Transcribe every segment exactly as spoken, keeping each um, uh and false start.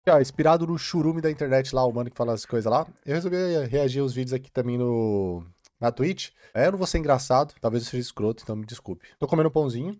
Ah, inspirado no churume da internet lá, o mano que fala as coisas lá, eu resolvi reagir aos vídeos aqui também no, na Twitch. É, eu não vou ser engraçado, talvez eu seja escroto, então me desculpe. Tô comendo um pãozinho,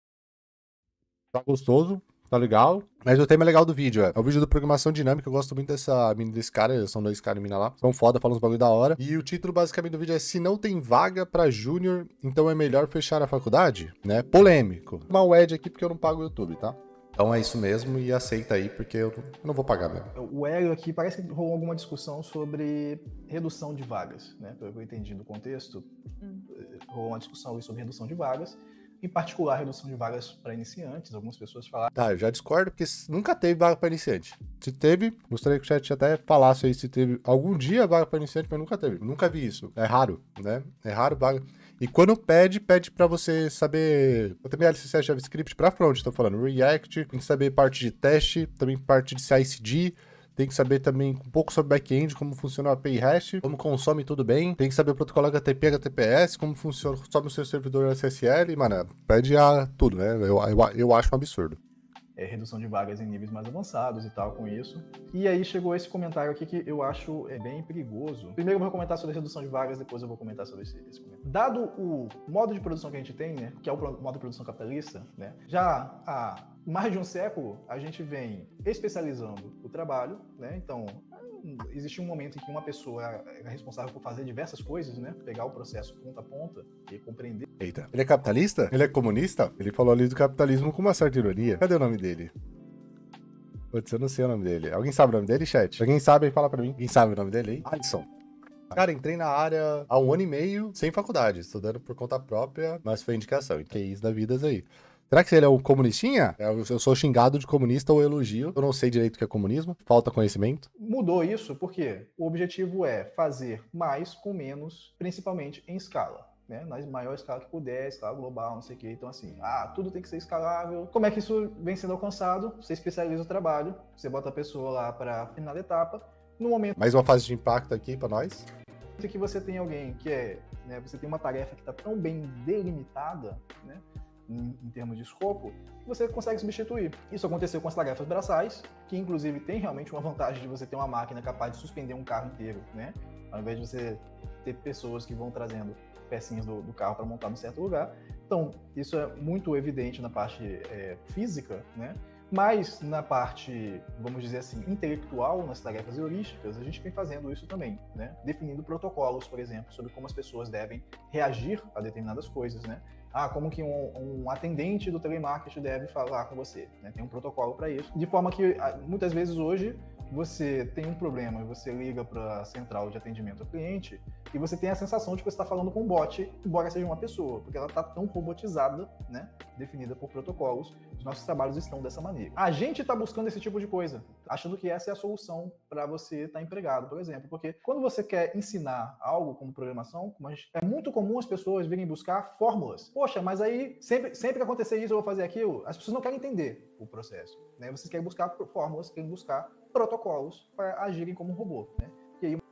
tá gostoso, tá legal. Mas o tema é legal do vídeo, é. É o vídeo do Programação Dinâmica, eu gosto muito dessa mina desse cara, são dois caras e mina lá. São foda, falam uns bagulho da hora. E o título basicamente do vídeo é: se não tem vaga pra júnior, então é melhor fechar a faculdade? Né? Polêmico. Uma U E D aqui porque eu não pago o YouTube, tá? Então é isso mesmo e aceita aí, porque eu não vou pagar mesmo. O Hélio aqui parece que rolou alguma discussão sobre redução de vagas, né? Pelo que eu entendi do contexto, hum. rolou uma discussão sobre redução de vagas, em particular redução de vagas para iniciantes. Algumas pessoas falaram... Tá, eu já discordo, porque nunca teve vaga para iniciante. Se teve, gostaria que o chat até falasse aí se teve algum dia vaga para iniciante, mas nunca teve. Nunca vi isso. É raro, né? É raro vaga. E quando pede, pede para você saber H T M L, C S S, JavaScript para front, tô falando React, tem que saber parte de teste, também parte de C I C D, tem que saber também um pouco sobre back-end, como funciona o A P I REST, como consome tudo bem, tem que saber o protocolo H T T P, H T T P S, como funciona, sobe o seu servidor S S L, mano, pede a tudo, né? Eu, eu, eu acho um absurdo. É, redução de vagas em níveis mais avançados e tal com isso. E aí chegou esse comentário aqui que eu acho é bem perigoso. Primeiro eu vou comentar sobre a redução de vagas, depois eu vou comentar sobre esse, esse comentário. Dado o modo de produção que a gente tem, né, que é o modo de produção capitalista, né, já há mais de um século a gente vem especializando o trabalho, né, então existe um momento em que uma pessoa é responsável por fazer diversas coisas, né? Pegar o processo ponta a ponta e compreender. Eita. Ele é capitalista? Ele é comunista? Ele falou ali do capitalismo com uma certa ironia. Cadê o nome dele? Putz, eu não sei o nome dele. Alguém sabe o nome dele, chat? Alguém sabe aí, fala pra mim. Quem sabe o nome dele aí? Alisson. Cara, entrei na área há um ano e meio, sem faculdade, estudando por conta própria, mas foi indicação. E que isso da vida aí. Será que ele é um comunistinha? Eu sou xingado de comunista ou elogio. Eu não sei direito o que é comunismo. Falta conhecimento. Mudou isso porque o objetivo é fazer mais com menos, principalmente em escala. Né? Na maior escala que puder, escala global, não sei o que. Então, assim, ah, tudo tem que ser escalável. Como é que isso vem sendo alcançado? Você especializa o trabalho, você bota a pessoa lá para final da etapa. No momento... Mais uma fase de impacto aqui para nós. Que você tem alguém que é... Né, você tem uma tarefa que está tão bem delimitada, né? Em, em termos de escopo, você consegue substituir. Isso aconteceu com as tarefas braçais, que inclusive tem realmente uma vantagem de você ter uma máquina capaz de suspender um carro inteiro, né? Ao invés de você ter pessoas que vão trazendo pecinhas do, do carro para montar em certo lugar. Então, isso é muito evidente na parte é, física, né? Mas na parte, vamos dizer assim, intelectual, nas tarefas heurísticas, a gente vem fazendo isso também, né? Definindo protocolos, por exemplo, sobre como as pessoas devem reagir a determinadas coisas, né? Ah, como que um, um atendente do telemarketing deve falar com você, né? Tem um protocolo para isso. De forma que, muitas vezes hoje, você tem um problema e você liga para a central de atendimento ao cliente e você tem a sensação de que você está falando com um bot, embora seja uma pessoa, porque ela está tão robotizada, né? Definida por protocolos. Os nossos trabalhos estão dessa maneira. A gente está buscando esse tipo de coisa, achando que essa é a solução para você estar tá empregado, por exemplo. Porque quando você quer ensinar algo como programação, como gente, é muito comum as pessoas virem buscar fórmulas. Poxa, mas aí sempre, sempre que acontecer isso eu vou fazer aquilo, as pessoas não querem entender o processo, né? Vocês querem buscar fórmulas, querem buscar protocolos para agirem como um robô, né? E aí...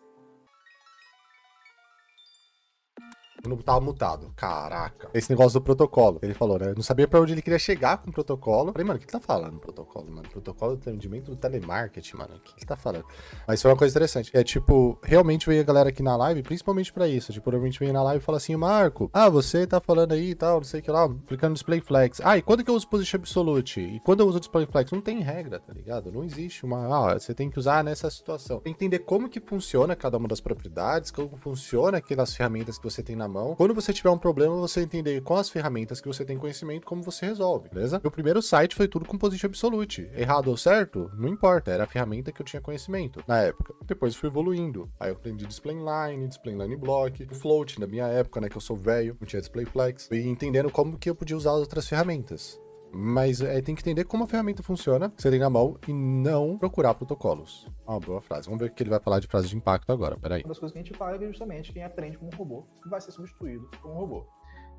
Eu não tava mutado. Caraca. Esse negócio do protocolo. Ele falou, né? Eu não sabia pra onde ele queria chegar com o protocolo. Falei, mano, o que ele tá falando protocolo, mano? Protocolo de atendimento do telemarketing, mano. O que ele tá falando? Mas foi uma coisa interessante. É tipo, realmente veio a galera aqui na live, principalmente pra isso. Tipo, realmente veio na live e fala assim, Marco, ah, você tá falando aí e tal, não sei o que lá, clicando no display flex. Ah, e quando que eu uso position absolute? E quando eu uso display flex? Não tem regra, tá ligado? Não existe uma, ah, você tem que usar nessa situação. Tem que entender como que funciona cada uma das propriedades, como funciona aquelas ferramentas que você tem na mão. Quando você tiver um problema, você entender com as ferramentas que você tem conhecimento, como você resolve, beleza? Meu primeiro site foi tudo com position absolute. Errado ou certo? Não importa, era a ferramenta que eu tinha conhecimento na época. Depois fui evoluindo. Aí eu aprendi display inline, display inline block, float na minha época, né, que eu sou velho, não tinha display flex. E entendendo como que eu podia usar as outras ferramentas. Mas é, tem que entender como a ferramenta funciona, que você tem na mão, e não procurar protocolos. Uma boa frase. Vamos ver o que ele vai falar de frase de impacto agora. Peraí. Uma das coisas que a gente fala é que justamente quem aprende como um robô vai ser substituído por um robô. Então,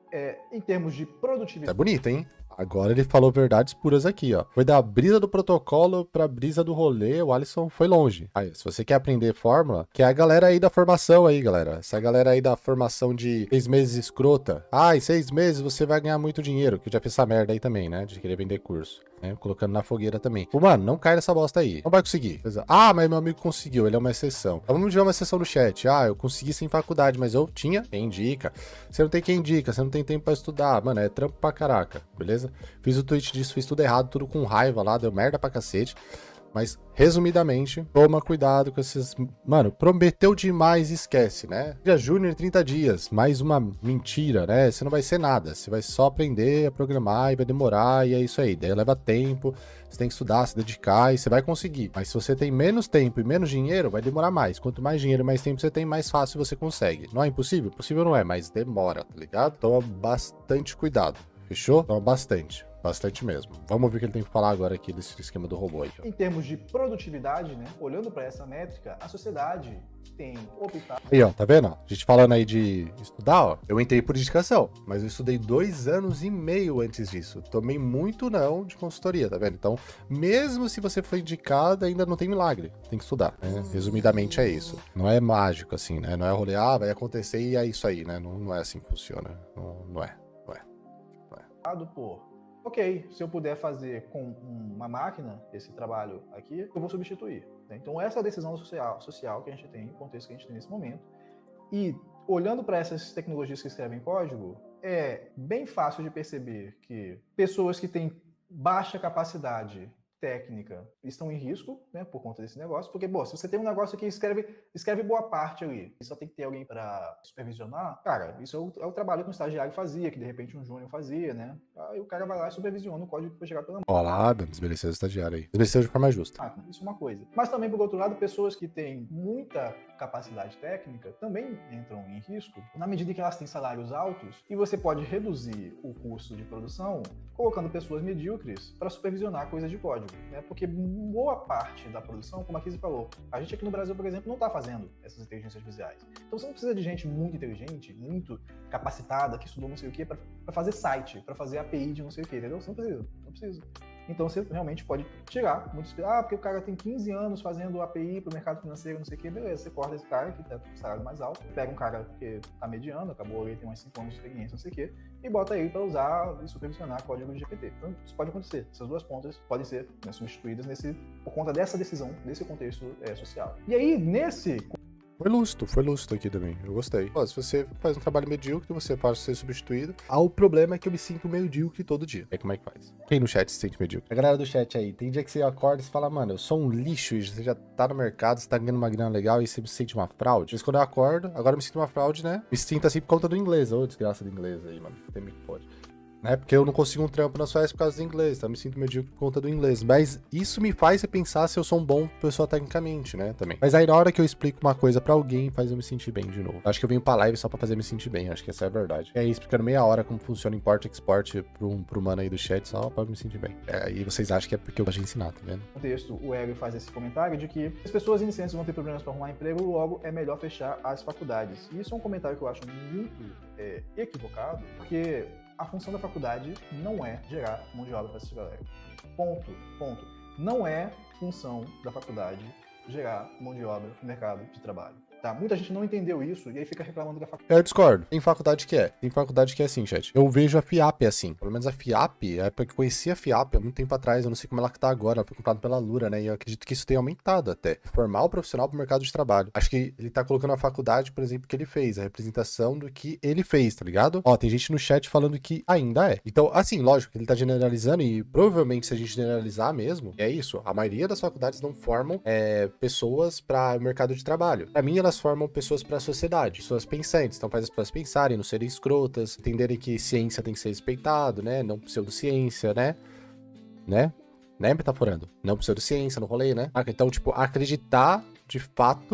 é, em termos de produtividade... É bonito, hein? Agora ele falou verdades puras aqui, ó. Foi da brisa do protocolo pra brisa do rolê, o Alisson foi longe. Aí, se você quer aprender fórmula, que é a galera aí da formação aí, galera. Essa galera aí da formação de seis meses escrota. Ah, em seis meses você vai ganhar muito dinheiro, que eu já fiz essa merda aí também, né? De querer vender curso. Né? Colocando na fogueira também. Pô, mano, não cai nessa bosta aí. Não vai conseguir. Ah, mas meu amigo conseguiu, ele é uma exceção. Então, vamos ver uma exceção no chat. Ah, eu consegui sem faculdade, mas eu tinha. Quem indica? Você não tem quem indica, você não tem tempo pra estudar. Mano, é trampo pra caraca, beleza? Fiz o tweet disso, fiz tudo errado, tudo com raiva lá, deu merda pra cacete. Mas, resumidamente, toma cuidado com esses... Mano, prometeu demais, esquece, né? Dia Júnior, trinta dias, mais uma mentira, né? Você não vai ser nada, você vai só aprender a programar e vai demorar e é isso aí. Daí leva tempo, você tem que estudar, se dedicar e você vai conseguir. Mas se você tem menos tempo e menos dinheiro, vai demorar mais. Quanto mais dinheiro e mais tempo você tem, mais fácil você consegue. Não é impossível? Possível não é, mas demora, tá ligado? Toma bastante cuidado, fechou? Toma bastante. Bastante mesmo. Vamos ver o que ele tem que falar agora aqui desse esquema do robô aí. Ó. Em termos de produtividade, né? Olhando para essa métrica, a sociedade tem optado... Aí, ó, tá vendo? A gente falando aí de estudar, ó. Eu entrei por indicação, mas eu estudei dois anos e meio antes disso. Tomei muito não de consultoria, tá vendo? Então, mesmo se você foi indicado, ainda não tem milagre. Tem que estudar, né? Resumidamente é isso. Não é mágico assim, né? Não é rolê, ah, vai acontecer e é isso aí, né? Não, não é assim que funciona. Não, não é. Não é. Não é. Por... Ok, se eu puder fazer com uma máquina esse trabalho aqui, eu vou substituir. Né? Então essa é a decisão social, social que a gente tem, o contexto que a gente tem nesse momento. E olhando para essas tecnologias que escrevem código, é bem fácil de perceber que pessoas que têm baixa capacidade técnica estão em risco, né, por conta desse negócio, porque, bom, se você tem um negócio que escreve, escreve boa parte ali, e só tem que ter alguém para supervisionar, cara, isso é o, é o trabalho que um estagiário fazia, que de repente um júnior fazia, né, aí o cara vai lá e supervisiona o código que foi gerado pela mão. Ó lá, desmereceu o estagiário aí. Desmereceu de forma justa. Ah, isso é uma coisa. Mas também, por outro lado, pessoas que têm muita capacidade técnica também entram em risco, na medida que elas têm salários altos, e você pode reduzir o custo de produção colocando pessoas medíocres para supervisionar coisas de código, né? Porque boa parte da produção, como a Kizzy falou, a gente aqui no Brasil, por exemplo, não está fazendo essas inteligências artificiais. Então você não precisa de gente muito inteligente, muito capacitada, que estudou não sei o que, para fazer site, para fazer A P I de não sei o que, entendeu? Você não precisa, não precisa. Então você realmente pode tirar muitos... Ah, porque o cara tem quinze anos fazendo A P I para o mercado financeiro, não sei o que, beleza, você corta esse cara que está com o salário mais alto, pega um cara que está mediano, acabou ali, tem uns cinco anos de experiência, não sei o que, e bota aí para usar e supervisionar código de G P T. Então isso pode acontecer, essas duas pontas podem ser, né, substituídas nesse, por conta dessa decisão, desse contexto é, social. E aí, nesse... Foi lustro, foi lustro aqui também. Eu gostei. Pô, se você faz um trabalho medíocre, você pode ser substituído. Ah, o problema é que eu me sinto medíocre todo dia. É como é que faz? Quem no chat se sente medíocre? A galera do chat aí, tem dia que você acorda e fala, mano, eu sou um lixo, e você já tá no mercado, você tá ganhando uma grana legal e você me sente uma fraude. Mas quando eu acordo, agora eu me sinto uma fraude, né? Me sinto assim por conta do inglês. Ô, desgraça do inglês aí, mano. Tem que pode. Né? Porque eu não consigo um trampo na Suécia por causa do inglês, tá? Me sinto medíocre por conta do inglês. Mas isso me faz repensar se eu sou um bom pessoa tecnicamente, né? Também. Mas aí na hora que eu explico uma coisa pra alguém, faz eu me sentir bem de novo. Acho que eu venho pra live só pra fazer me sentir bem. Acho que essa é a verdade. E aí, explicando meia hora como funciona import e export pro, um, pro mano aí do chat, só pra me sentir bem. É, e vocês acham que é porque eu gosto de ensinar, tá vendo? No texto, o Hélio faz esse comentário de que as pessoas iniciantes vão ter problemas pra arrumar emprego, logo é melhor fechar as faculdades. E isso é um comentário que eu acho muito é, equivocado, porque a função da faculdade não é gerar mão de obra para essa galera. Ponto. Ponto. Não é função da faculdade gerar mão de obra no mercado de trabalho. Tá? Muita gente não entendeu isso e aí fica reclamando da faculdade. Eu discordo. Tem faculdade que é. Tem faculdade que é assim, chat. Eu vejo a FIAP assim. Pelo menos a FIAP, a época que eu conheci a FIAP há muito tempo atrás, eu não sei como ela que tá agora, ela foi comprada pela Lura, né? E eu acredito que isso tenha aumentado até. Formar o profissional pro mercado de trabalho. Acho que ele tá colocando a faculdade, por exemplo, que ele fez, a representação do que ele fez, tá ligado? Ó, tem gente no chat falando que ainda é. Então, assim, lógico que ele tá generalizando e provavelmente se a gente generalizar mesmo, é isso. A maioria das faculdades não formam é, pessoas para o mercado de trabalho. Pra mim, elas formam pessoas para a sociedade, pessoas pensantes, então faz as pessoas pensarem, não serem escrotas, entenderem que ciência tem que ser respeitado, né, não pseudociência, né, né, né, metaforando, não pseudociência no rolê, né, então, tipo, acreditar de fato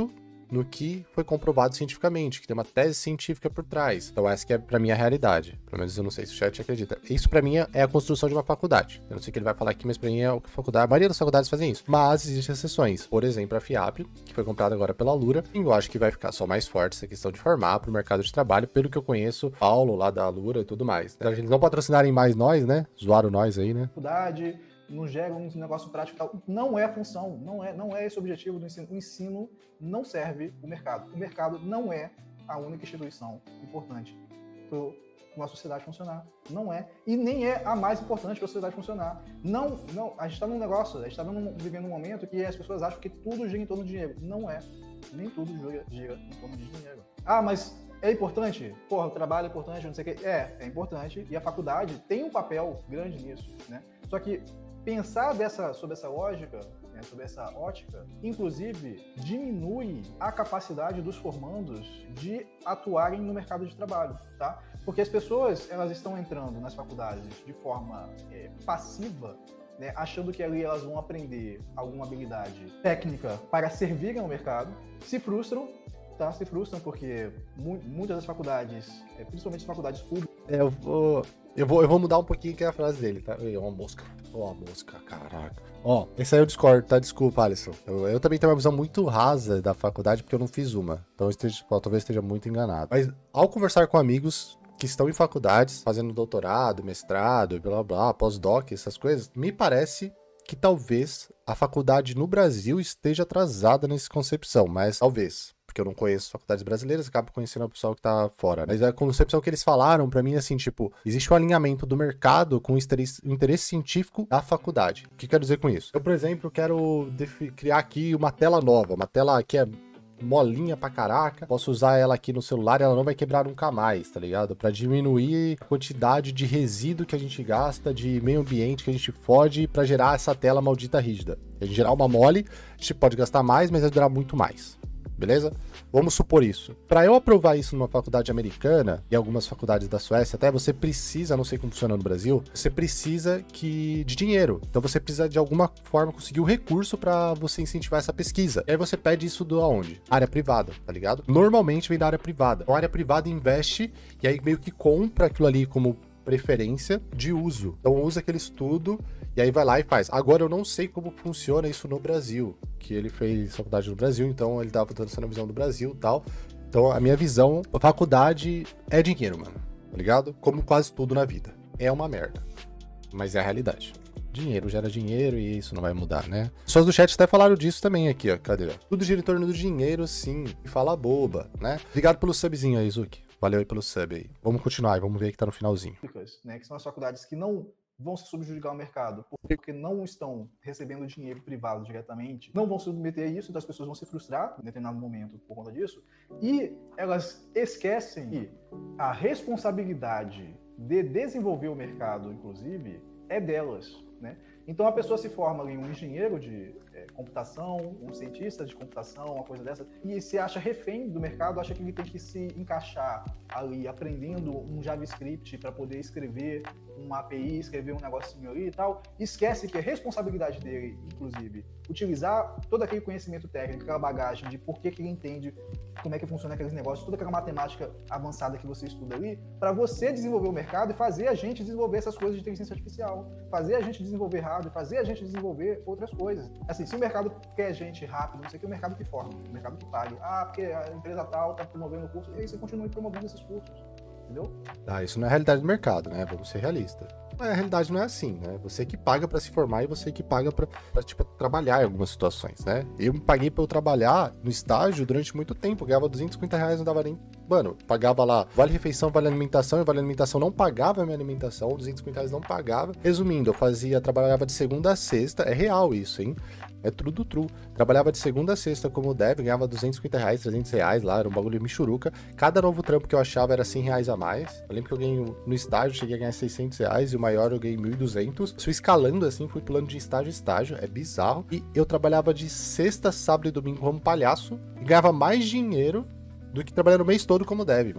no que foi comprovado cientificamente, que tem uma tese científica por trás. Então essa que é pra mim a realidade. Pelo menos eu não sei se o chat acredita. Isso pra mim é a construção de uma faculdade. Eu não sei o que ele vai falar aqui, mas pra mim é o que a faculdade, a maioria das faculdades fazem isso. Mas existem exceções. Por exemplo, a FIAP, que foi comprada agora pela Alura, e eu acho que vai ficar só mais forte essa questão de formar pro mercado de trabalho, pelo que eu conheço, Paulo lá da Alura e tudo mais. Então, eles não patrocinarem mais nós, né? Zoaram nós aí, né? Faculdade, não gera um negócio prático e tal. Não é a função, não é, não é esse o objetivo do ensino. O ensino não serve o mercado. O mercado não é a única instituição importante para uma sociedade funcionar. Não é. E nem é a mais importante para a sociedade funcionar. Não, não, a gente está num negócio, a gente está vivendo um momento que as pessoas acham que tudo gira em torno de dinheiro. Não é. Nem tudo gira, gira em torno de dinheiro. Ah, mas é importante? Porra, o trabalho é importante, não sei o quê. É, é importante. E a faculdade tem um papel grande nisso, né? Só que pensar dessa, sobre essa lógica, né, sobre essa ótica, inclusive, diminui a capacidade dos formandos de atuarem no mercado de trabalho, tá? Porque as pessoas, elas estão entrando nas faculdades de forma é, passiva, né, achando que ali elas vão aprender alguma habilidade técnica para servirem ao mercado, se frustram, tá? Se frustram porque mu muitas das faculdades, é, principalmente as faculdades públicas... É, eu vou... Eu vou, eu vou mudar um pouquinho aqui a frase dele, tá? Ó, uma mosca. Ó, uma mosca, caraca. Ó, esse aí eu discordo, tá? Desculpa, Alisson. Eu, eu também tenho uma visão muito rasa da faculdade, porque eu não fiz uma. Então eu esteja, talvez esteja muito enganado. Mas ao conversar com amigos que estão em faculdades, fazendo doutorado, mestrado, blá, blá, blá, pós-doc, essas coisas, me parece que talvez a faculdade no Brasil esteja atrasada nessa concepção, mas talvez. Porque eu não conheço faculdades brasileiras, acabo conhecendo o pessoal que tá fora. Mas a concepção que eles falaram, pra mim, é assim, tipo, existe um alinhamento do mercado com o interesse, o interesse científico da faculdade. O que quero dizer com isso? Eu, por exemplo, quero criar aqui uma tela nova, uma tela que é molinha pra caraca, posso usar ela aqui no celular e ela não vai quebrar nunca mais, tá ligado? Pra diminuir a quantidade de resíduo que a gente gasta, de meio ambiente que a gente fode pra gerar essa tela maldita rígida. A gente gerar uma mole, a gente pode gastar mais, mas vai durar muito mais. Beleza? Vamos supor isso. Para eu aprovar isso numa faculdade americana e algumas faculdades da Suécia, até você precisa, não sei como funciona no Brasil, você precisa que de dinheiro. Então você precisa de alguma forma conseguir o recurso para você incentivar essa pesquisa. E aí você pede isso do aonde? Área privada, tá ligado? Normalmente vem da área privada. Então a área privada investe e aí meio que compra aquilo ali como preferência de uso. Então usa aquele estudo e aí vai lá e faz. Agora eu não sei como funciona isso no Brasil, que ele fez faculdade no Brasil, então ele tava dando a visão do Brasil e tal. Então a minha visão, a faculdade é dinheiro, mano, tá ligado? Como quase tudo na vida. É uma merda, mas é a realidade. Dinheiro gera dinheiro e isso não vai mudar, né? As pessoas do chat até falaram disso também aqui, ó. Cadê? Tudo gira em torno do dinheiro, sim. E fala boba, né? Obrigado pelo subzinho aí, Zuki. Valeu aí pelo sub aí. Vamos continuar e vamos ver que tá no finalzinho. Né, que são as faculdades que não vão se subjugar ao mercado porque não estão recebendo dinheiro privado diretamente, não vão se submeter a isso, então as pessoas vão se frustrar em determinado momento por conta disso, e elas esquecem que a responsabilidade de desenvolver o mercado, inclusive, é delas, né? Então a pessoa se forma ali um engenheiro de é, computação, um cientista de computação, uma coisa dessa, e se acha refém do mercado, acha que ele tem que se encaixar ali aprendendo um JavaScript para poder escrever uma A P I, escrever um negocinho ali e tal, esquece que é responsabilidade dele, inclusive, utilizar todo aquele conhecimento técnico, aquela bagagem de por que que ele entende como é que funciona aqueles negócios, toda aquela matemática avançada que você estuda ali, para você desenvolver o mercado e fazer a gente desenvolver essas coisas de inteligência artificial, fazer a gente desenvolver hardware, fazer a gente desenvolver outras coisas. Assim, se o mercado quer gente rápido, não sei o que, o mercado que forma, o mercado que pague. Ah, porque a empresa tal está promovendo o curso, e aí você continua promovendo esses cursos. Entendeu? Ah, isso não é a realidade do mercado, né? Vamos ser realistas. Mas a realidade não é assim, né? Você que paga pra se formar e você que paga pra, pra tipo, trabalhar em algumas situações, né? Eu me paguei pra eu trabalhar no estágio durante muito tempo. Eu ganhava duzentos e cinquenta reais, não dava nem... Mano, pagava lá vale refeição, vale alimentação, e vale alimentação não pagava a minha alimentação, duzentos e cinquenta reais não pagava. Resumindo, eu fazia, trabalhava de segunda a sexta, é real isso, hein? É tudo true. Trabalhava de segunda a sexta como deve, ganhava duzentos e cinquenta reais, trezentos reais lá, era um bagulho michuruca. Cada novo trampo que eu achava era cem reais a mais. Eu lembro que eu ganhei no estágio, cheguei a ganhar seiscentos reais e o maior eu ganhei mil e duzentos. Fui escalando assim, fui pulando de estágio a estágio, é bizarro. E eu trabalhava de sexta, sábado e domingo como palhaço e ganhava mais dinheiro do que trabalhando o mês todo como deve, mano.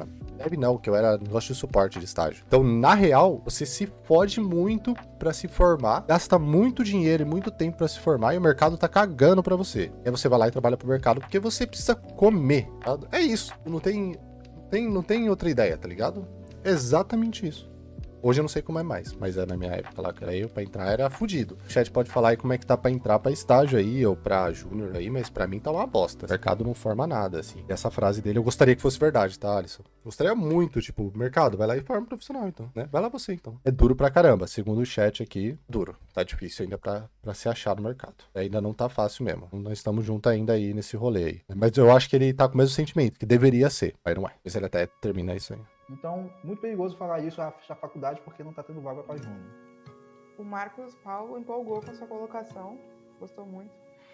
Dev não, que eu era negócio de suporte de estágio. Então, na real, você se fode muito pra se formar, gasta muito dinheiro e muito tempo pra se formar e o mercado tá cagando pra você. E aí você vai lá e trabalha pro mercado porque você precisa comer, tá? É isso, não tem, não tem, não tem outra ideia, tá ligado? É exatamente isso. Hoje eu não sei como é mais, mas é na minha época lá, que era eu, pra entrar era fudido. O chat pode falar aí como é que tá pra entrar pra estágio aí, ou pra júnior aí, mas pra mim tá uma bosta. O mercado não forma nada, assim. E essa frase dele eu gostaria que fosse verdade, tá, Alisson? Gostaria muito, tipo, mercado, vai lá e forma profissional, então, né? Vai lá você, então. É duro pra caramba. Segundo o chat aqui, duro. Tá difícil ainda pra, pra se achar no mercado. Ainda não tá fácil mesmo. Nós estamos juntos ainda aí nesse rolê aí. Mas eu acho que ele tá com o mesmo sentimento, que deveria ser, mas não é. Mas ele até termina isso aí. Então, muito perigoso falar isso a faculdade porque não tá tendo vaga para júnior. O Marcos Paulo empolgou com a sua colocação, gostou muito.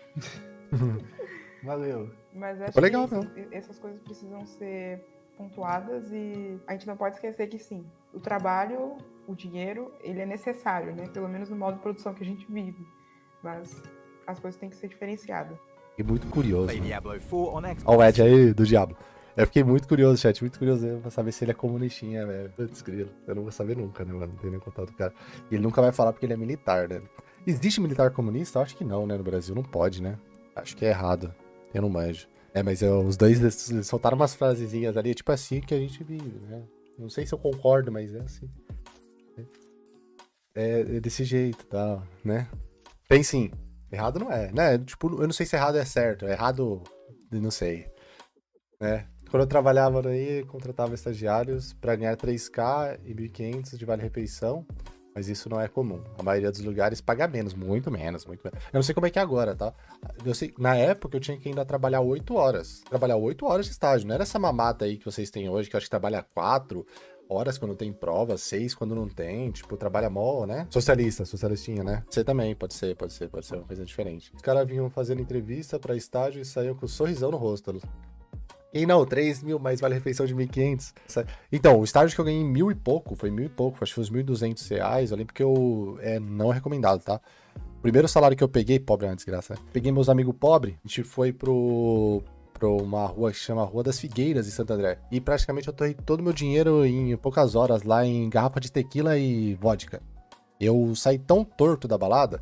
Valeu. Mas acho Foi legal, que não. isso, essas coisas precisam ser pontuadas e a gente não pode esquecer que sim, o trabalho, o dinheiro, ele é necessário, né? Pelo menos no modo de produção que a gente vive. Mas as coisas têm que ser diferenciadas. E muito curioso. Play Né? Diablo four on Xbox. Ó o Ed aí, do Diablo. Eu fiquei muito curioso, chat, muito curioso mesmo pra saber se ele é comunistinha, velho. Putz, grilo. Eu não vou saber nunca, né, mano? Não tenho nem contato do cara. E ele nunca vai falar porque ele é militar, né? Existe militar comunista? Eu acho que não, né? No Brasil não pode, né? Acho que é errado. Eu não manjo. É, mas eu, os dois eles soltaram umas frasezinhas ali, tipo assim, que a gente vive, né? Não sei se eu concordo, mas é assim. É, é desse jeito, tá, né? Tem sim. Errado não é, né? Tipo, eu não sei se errado é certo. É errado, não sei. Né? Quando eu trabalhava aí, contratava estagiários para ganhar três K e mil e quinhentos de vale-refeição, mas isso não é comum. A maioria dos lugares paga menos, muito menos, muito menos. Eu não sei como é que é agora, tá? Eu sei, na época eu tinha que ainda trabalhar oito horas. Trabalhar oito horas de estágio, não era essa mamata aí que vocês têm hoje, que eu acho que trabalha quatro horas quando tem prova, seis quando não tem, tipo, trabalha mó, né? Socialista, socialistinha, né? Você também, pode ser, pode ser, pode ser uma coisa diferente. Os caras vinham fazendo entrevista pra estágio e saíam com um sorrisão no rosto. E não, três mil, mas vale refeição de mil e quinhentos. Então, o estágio que eu ganhei mil e pouco, foi mil e pouco, acho que foi uns mil e duzentos reais, eu lembro que eu, é, não é recomendado, tá? O primeiro salário que eu peguei, pobre é uma desgraça, né? Peguei meus amigos pobres, a gente foi pro, pro uma rua que chama Rua das Figueiras, em Santo André. E praticamente eu torrei todo o meu dinheiro em poucas horas lá em garrafa de tequila e vodka. Eu saí tão torto da balada,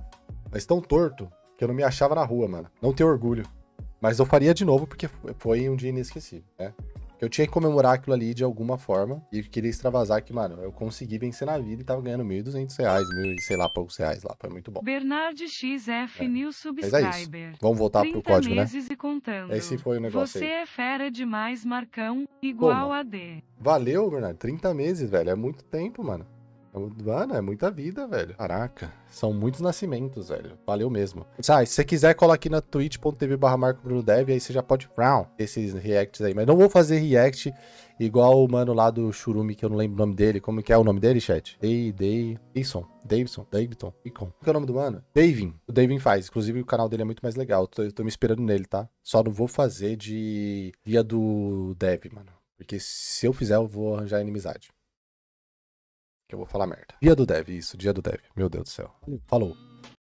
mas tão torto, que eu não me achava na rua, mano. Não tenho orgulho. Mas eu faria de novo porque foi um dia inesquecível, né? Eu tinha que comemorar aquilo ali de alguma forma e queria extravasar que, mano, eu consegui vencer na vida e tava ganhando mil e duzentos reais, mil e sei lá, poucos reais lá. Foi muito bom. Bernard X F É. New Mas Subscriber. é isso. Vamos voltar pro código, né? meses e contando. Esse foi o negócio Você aí. é fera demais, Marcão, igual Toma. a D. Valeu, Bernardo. trinta meses, velho. É muito tempo, mano. Mano, é muita vida, velho. Caraca, são muitos nascimentos, velho. Valeu mesmo. Ah, se você quiser, cola aqui na twitch ponto tv barra Marco Bruno Dev, aí você já pode round esses reacts aí. Mas não vou fazer react igual o mano lá do Churume, que eu não lembro o nome dele. Como que é o nome dele, chat? Day, Day, Davidson, Davidson, Davidson, Icon. Qual que é o nome do mano? Davin. O Davin faz. Inclusive, o canal dele é muito mais legal. Tô, tô me esperando nele, tá? Só não vou fazer de via do Dev, mano. Porque se eu fizer, eu vou arranjar inimizade. Que eu vou falar merda. Dia do Dev, isso, dia do Dev. Meu Deus do céu. Falou.